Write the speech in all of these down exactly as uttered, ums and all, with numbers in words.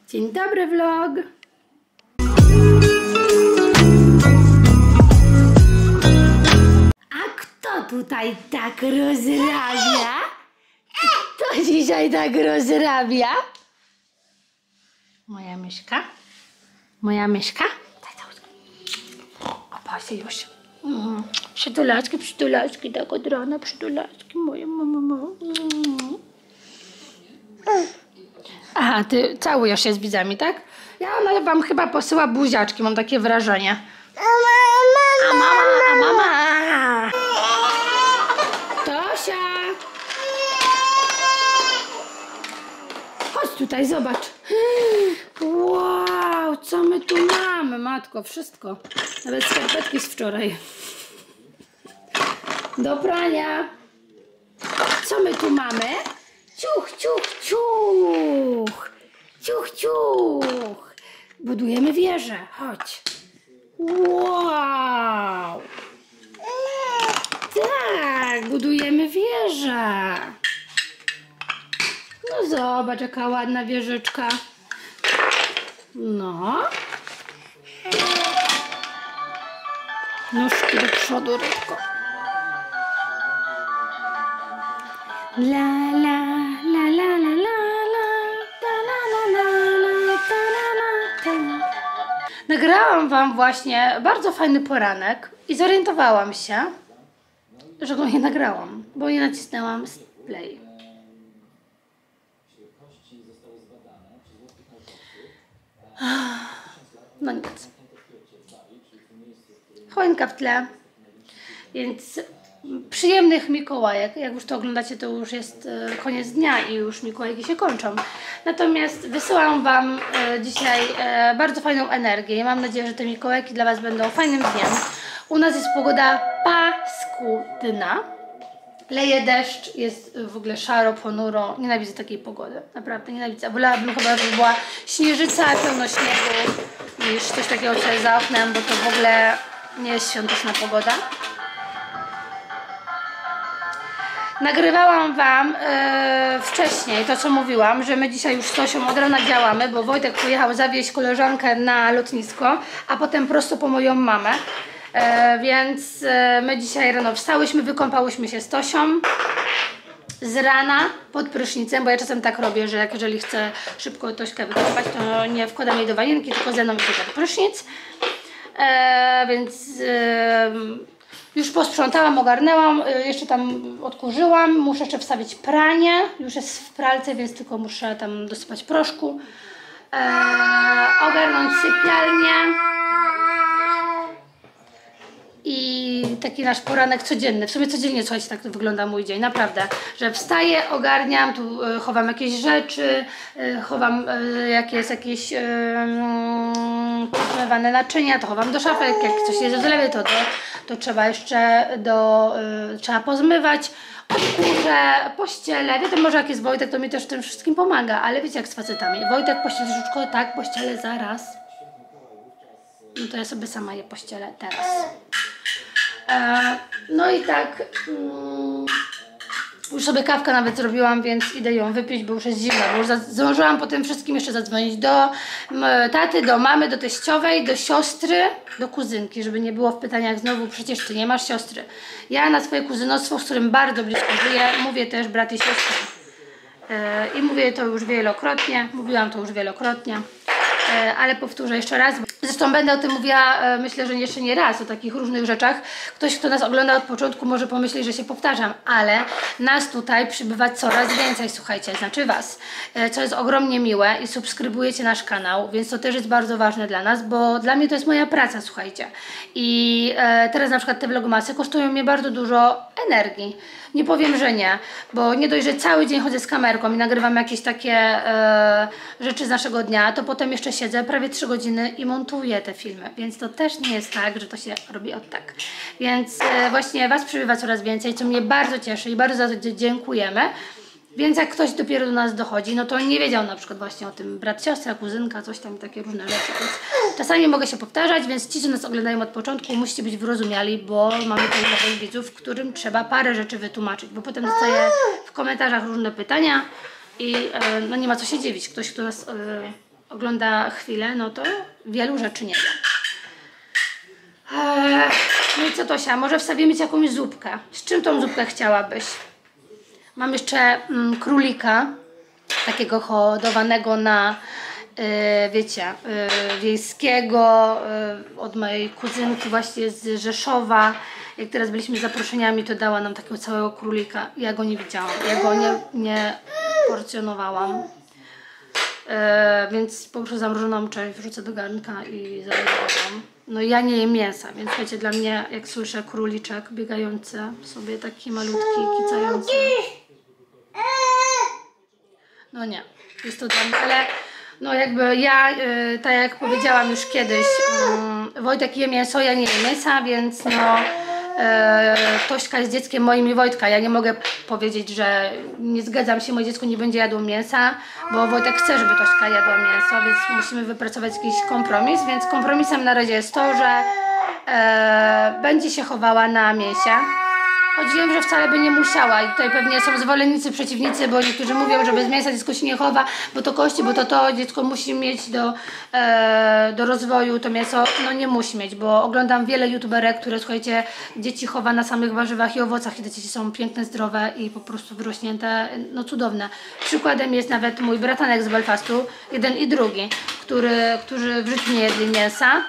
Dzień dobry vlog. A kto tutaj tak rozrabia? Kto dzisiaj tak rozrabia? Moja myszka. Moja myszka. O, patrzcie już. Mm. Przytulaczki, przytulaczki, tak od rana, przytulaczki. Moja mama. Mm. Aha, ty całujesz się z widzami, tak? Ja ona wam chyba posyła buziaczki, mam takie wrażenie. A mama, a mama. Tosia. Chodź tutaj, zobacz. Wow, co my tu mamy, matko, wszystko. Nawet skarpetki z wczoraj. Do prania. Co my tu mamy? Ciuch, ciuch, ciuch. Ciuch, ciuch. Budujemy wieżę. Chodź. Wow. Tak, budujemy wieżę. No zobacz, jaka ładna wieżyczka. No. Nóżki do przodu, rybko. La la la la la la la ta la la la la ta la la ta. Nagrałam wam właśnie bardzo fajny poranek i zorientowałam się, że go nie nagrałam, bo nie nacisnęłam play. No nic. Choinka w tle, więc przyjemnych Mikołajek. Jak już to oglądacie, to już jest koniec dnia i już Mikołajki się kończą. Natomiast wysyłam wam dzisiaj bardzo fajną energię i mam nadzieję, że te Mikołajki dla was będą fajnym dniem. U nas jest pogoda paskudna. Leje deszcz, jest w ogóle szaro, ponuro. Nienawidzę takiej pogody. Naprawdę nienawidzę. Wolałabym chyba, żeby była śnieżyca, pełno śniegu, niż coś takiego, co jest za oknem, bo to w ogóle nie jest świąteczna pogoda. Nagrywałam wam yy, wcześniej to, co mówiłam, że my dzisiaj już z Tosią od rana działamy, bo Wojtek pojechał zawieźć koleżankę na lotnisko, a potem prosto po moją mamę. E, więc e, my dzisiaj rano wstałyśmy, wykąpałyśmy się z Tosią z rana pod prysznicem, bo ja czasem tak robię, że jak jeżeli chcę szybko Tośkę wykąpać, to nie wkładam jej do wanienki, tylko ze mną idzie pod prysznic. E, więc e, już posprzątałam, ogarnęłam, e, jeszcze tam odkurzyłam, muszę jeszcze wstawić pranie, już jest w pralce, więc tylko muszę tam dosypać proszku, e, ogarnąć sypialnię. I taki nasz poranek codzienny. W sumie codziennie, słuchajcie, tak wygląda mój dzień, naprawdę. Że wstaję, ogarniam, tu y, chowam jakieś rzeczy, y, chowam y, jakieś, jakieś y, y, naczynia, to chowam do szafek, jak coś jest w zlewie, to, to, to trzeba jeszcze do, y, trzeba pozmywać. Odkurzę, pościelę. Wiadomo, że jak jest Wojtek, to mi też w tym wszystkim pomaga, ale wiecie jak z facetami. Wojtek pościeli żuczko, tak, pościelę zaraz. No to ja sobie sama je pościelę teraz. E, no i tak, mm, już sobie kawkę nawet zrobiłam, więc idę ją wypić, bo już jest zimna, bo już zdążyłam po tym wszystkim jeszcze zadzwonić do m, taty, do mamy, do teściowej, do siostry, do kuzynki, żeby nie było w pytaniach znowu, przecież ty nie masz siostry. Ja na swoje kuzynostwo, z którym bardzo blisko żyję, mówię też brat i siostra. E, I mówię to już wielokrotnie, mówiłam to już wielokrotnie. Ale powtórzę jeszcze raz. Zresztą będę o tym mówiła, myślę, że jeszcze nie raz, o takich różnych rzeczach. Ktoś, kto nas ogląda od początku, może pomyśleć, że się powtarzam, ale nas tutaj przybywa coraz więcej, słuchajcie, znaczy was, co jest ogromnie miłe i subskrybujecie nasz kanał, więc to też jest bardzo ważne dla nas, bo dla mnie to jest moja praca, słuchajcie. I teraz na przykład te vlogmasy kosztują mnie bardzo dużo energii. Nie powiem, że nie, bo nie dość, że cały dzień chodzę z kamerką i nagrywam jakieś takie e, rzeczy z naszego dnia, to potem jeszcze siedzę prawie trzy godziny i montuję te filmy, więc to też nie jest tak, że to się robi od tak. Więc e, właśnie was przybywa coraz więcej, co mnie bardzo cieszy i bardzo za to dziękujemy. Więc jak ktoś dopiero do nas dochodzi, no to nie wiedział na przykład właśnie o tym brat, siostra, kuzynka, coś tam, takie różne rzeczy. Więc czasami mogę się powtarzać, więc ci, co nas oglądają od początku, musicie być wyrozumiali, bo mamy tutaj nowych widzów, którym trzeba parę rzeczy wytłumaczyć, bo potem dostaję w komentarzach różne pytania i e, no nie ma co się dziwić. Ktoś, kto nas e, ogląda chwilę, no to wielu rzeczy nie wie. Eee, no i co, Tosia, może wstawimy ci jakąś zupkę. Z czym tą zupkę chciałabyś? Mam jeszcze mm, królika, takiego hodowanego na, yy, wiecie, yy, wiejskiego, yy, od mojej kuzynki właśnie z Rzeszowa. Jak teraz byliśmy zaproszeniami, to dała nam takiego całego królika. Ja go nie widziałam, ja go nie, nie porcjonowałam. Yy, więc po prostu zamrożoną część wrzucę do garnka i zamrożam. No ja nie jem mięsa, więc wiecie, dla mnie jak słyszę króliczek biegający sobie taki malutki, kicający. No nie, jest to dla mnie, ale no jakby ja, yy, tak jak powiedziałam już kiedyś, yy, Wojtek je mięso, ja nie jem mięsa, więc no yy, Tośka jest dzieckiem moim i Wojtka. Ja nie mogę powiedzieć, że nie zgadzam się, moje dziecko nie będzie jadło mięsa, bo Wojtek chce, żeby Tośka jadła mięso, więc musimy wypracować jakiś kompromis, więc kompromisem na razie jest to, że yy, będzie się chowała na mięsie. Choć wiem, że wcale by nie musiała i tutaj pewnie są zwolennicy, przeciwnicy, bo niektórzy mówią, że bez mięsa dziecko się nie chowa, bo to kości, bo to to, dziecko musi mieć do, e, do rozwoju to mięso, no nie musi mieć, bo oglądam wiele youtuberek, które, słuchajcie, dzieci chowa na samych warzywach i owocach i te dzieci są piękne, zdrowe i po prostu wyrośnięte, no cudowne. Przykładem jest nawet mój bratanek z Belfastu, jeden i drugi, który, którzy w życiu nie jedli mięsa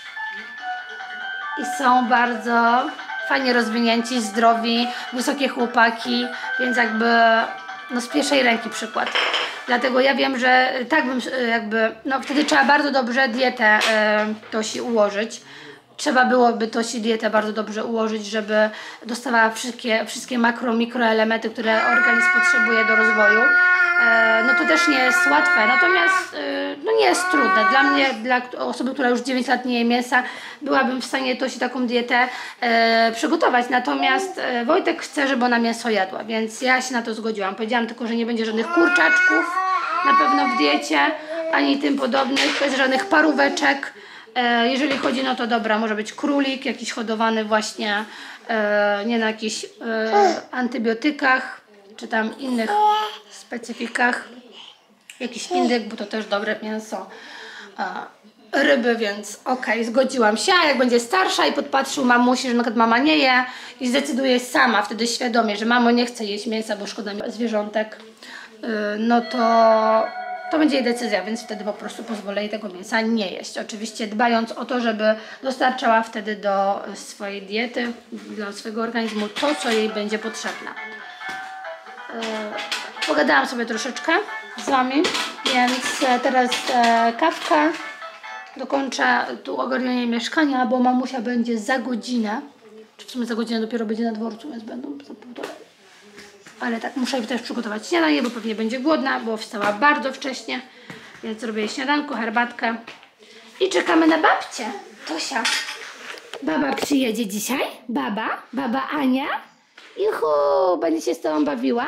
i są bardzo fajnie rozwinięci, zdrowi, wysokie chłopaki, więc jakby no z pierwszej ręki przykład. Dlatego ja wiem, że tak bym jakby, no wtedy trzeba bardzo dobrze dietę y, Tosi ułożyć. Trzeba byłoby Tosi dietę bardzo dobrze ułożyć, żeby dostawała wszystkie, wszystkie makro, mikroelementy, które organizm potrzebuje do rozwoju. E, no to też nie jest łatwe, natomiast y, no nie jest trudne. Dla mnie, dla osoby, która już dziewięć lat nie je mięsa, byłabym w stanie Tosi taką dietę e, przygotować. Natomiast e, Wojtek chce, żeby ona mięso jadła, więc ja się na to zgodziłam. Powiedziałam tylko, że nie będzie żadnych kurczaczków na pewno w diecie, ani tym podobnych, bez żadnych paróweczek. E, jeżeli chodzi, no to dobra, może być królik, jakiś hodowany właśnie e, nie na jakichś e, antybiotykach, czy tam innych specyfikach. Jakiś indyk, bo to też dobre mięso. E, ryby, więc okej, okay, zgodziłam się. A jak będzie starsza i podpatrzył mamusi, że na przykład mama nie je i zdecyduje sama wtedy świadomie, że mamo nie chce jeść mięsa, bo szkoda zwierzątek, e, no to to będzie jej decyzja, więc wtedy po prostu pozwolę jej tego mięsa nie jeść. Oczywiście dbając o to, żeby dostarczała wtedy do swojej diety, dla swojego organizmu to, co jej będzie potrzebne. Yy, pogadałam sobie troszeczkę z Wami, więc teraz e, kawka. Dokończę tu ogarnianie mieszkania, bo mamusia będzie za godzinę, czy w sumie za godzinę dopiero będzie na dworcu, więc będą za półtorej. Ale tak, muszę też przygotować śniadanie, bo pewnie będzie głodna, bo wstała bardzo wcześnie. Więc robię jej śniadanko, herbatkę. I czekamy na babcię. Tosia. Baba przyjedzie dzisiaj? Baba? Baba Ania? Juhu, będzie się z tobą bawiła?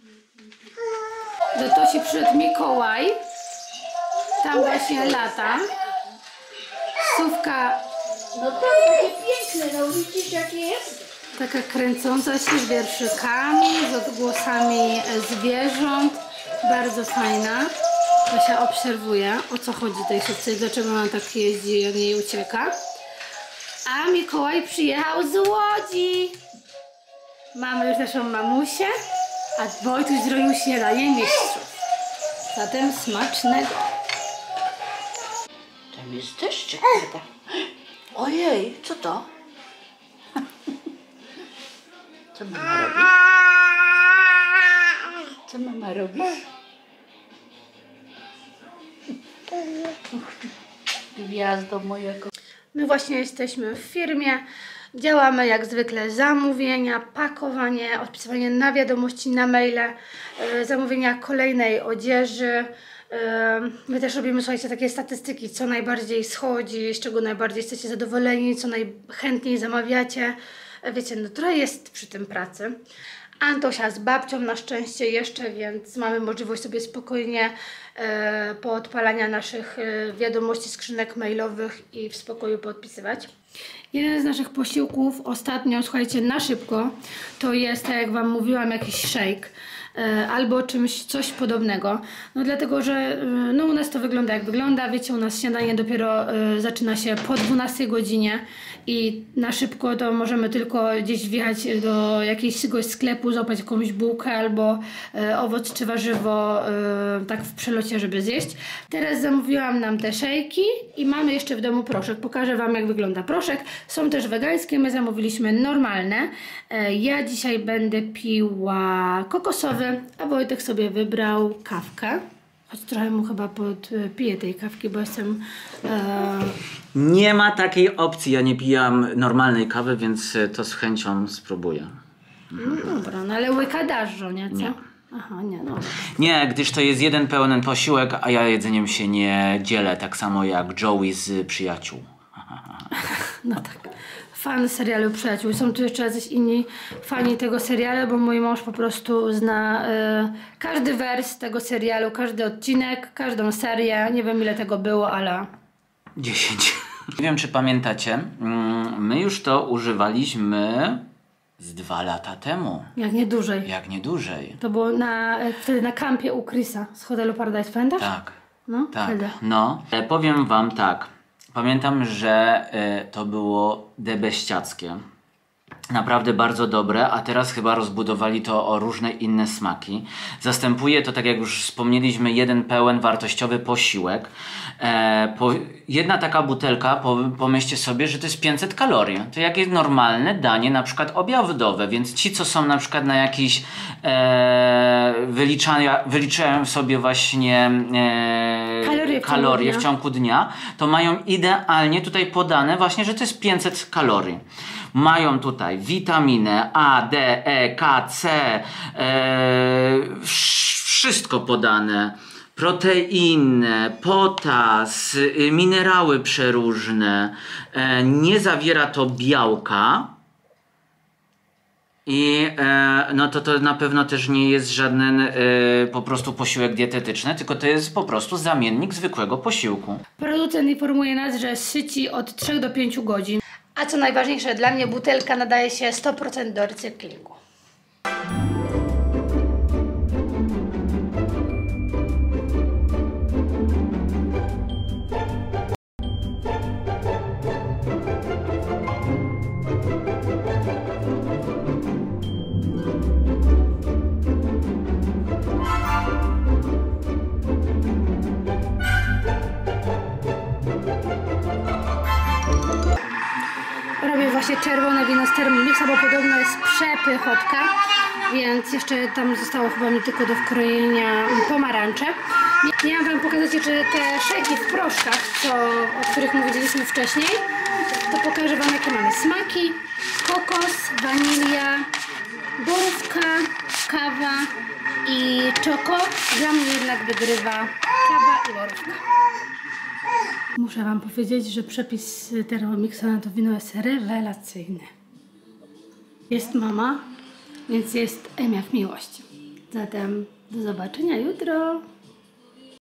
Do Tosi przyszedł Mikołaj. Tam właśnie lata. Sówka. No to takie piękne, no widzicie jakie jest? Taka kręcąca się z wierszykami, z odgłosami zwierząt. Bardzo fajna. Tosia obserwuje, o co chodzi tej sówce i dlaczego ona tak jeździ i od niej ucieka. A Mikołaj przyjechał z Łodzi. Mamy już naszą mamusię, a Wojtuś zrobił śniadanie mistrzów. Zatem smacznego. Tam jest deszczyk, prawda? Ojej, co to? Co mama robi? Co mama robi? Gwiazdo mojego. My właśnie jesteśmy w firmie. Działamy jak zwykle zamówienia, pakowanie, odpisywanie na wiadomości, na maile, yy, zamówienia kolejnej odzieży. Yy, my też robimy, słuchajcie, takie statystyki, co najbardziej schodzi, z czego najbardziej jesteście zadowoleni, co najchętniej zamawiacie. Wiecie, no trochę jest przy tym pracy. Antosia z babcią na szczęście jeszcze, więc mamy możliwość sobie spokojnie e, po odpalania naszych e, wiadomości, skrzynek mailowych i w spokoju podpisywać. Jeden z naszych posiłków ostatnio, słuchajcie, na szybko, to jest, tak jak Wam mówiłam, jakiś shake. e, albo czymś coś podobnego. No dlatego, że e, no u nas to wygląda jak wygląda. Wiecie, u nas śniadanie dopiero e, zaczyna się po dwunastej godzinie i na szybko to możemy tylko gdzieś wjechać do jakiegoś sklepu, złapać jakąś bułkę albo e, owoc czy warzywo e, tak w przelocie, żeby zjeść. Teraz zamówiłam nam te szejki i mamy jeszcze w domu proszek. Pokażę wam, jak wygląda proszek. Są też wegańskie, my zamówiliśmy normalne. E, ja dzisiaj będę piła kokosowy, a Wojtek sobie wybrał kawkę. Choć trochę mu chyba podpiję tej kawki, bo jestem... E... Nie ma takiej opcji, ja nie pijam normalnej kawy, więc to z chęcią spróbuję. No dobra, no ale łyka dasz, żonie, co? Nie. Aha, nie, no. Nie, gdyż to jest jeden pełen posiłek, a ja jedzeniem się nie dzielę, tak samo jak Joey z Przyjaciół. No tak. Fan serialu Przyjaciół. Są tu jeszcze jacyś inni fani tego serialu, bo mój mąż po prostu zna y, każdy wers tego serialu, każdy odcinek, każdą serię. Nie wiem, ile tego było, ale... dziesięć. Nie wiem, czy pamiętacie, my już to używaliśmy z dwa lata temu. Jak nie dłużej. Jak nie dłużej. To było na, wtedy na kampie u Chrisa z hotelu Paradise, pamiętasz? Tak. No, Tak. wtedy. No. E, powiem wam tak. Pamiętam, że e, to było debeściackie. Naprawdę bardzo dobre, a teraz chyba rozbudowali to o różne inne smaki. Zastępuje to, tak jak już wspomnieliśmy, jeden pełen wartościowy posiłek. E, po, jedna taka butelka, po, pomyślcie sobie, że to jest pięćset kalorii. To jakieś normalne danie, na przykład obiadowe, więc ci, co są na przykład na jakiś e, wyliczają, wyliczają sobie właśnie e, Kalorie w kalorie ciągu w ciągu dnia, to mają idealnie tutaj podane właśnie, że to jest pięćset kalorii. Mają tutaj witaminę A, D, E, K, C, e, wszystko podane. Proteiny, potas, y, minerały przeróżne. E, nie zawiera to białka. I e, no to to na pewno też nie jest żaden e, po prostu posiłek dietetyczny, tylko to jest po prostu zamiennik zwykłego posiłku. Producent informuje nas, że syci od trzech do pięciu godzin. A co najważniejsze, dla mnie butelka nadaje się sto procent do recyklingu. Robię właśnie czerwone wino z Thermomixa, bo podobno jest przepychotka, więc jeszcze tam zostało chyba mi tylko do wkrojenia pomarańcze. Miałam wam pokazać jeszcze te szejki w proszkach, co, o których mówiliśmy wcześniej. To pokażę wam, jakie mamy smaki. Kokos, wanilia, borówka, kawa i czoko. Dla mnie jednak wygrywa kawa i borówka. Muszę wam powiedzieć, że przepis Thermomixa na to wino jest rewelacyjny. Jest mama, więc jest M jak miłość. Zatem do zobaczenia jutro.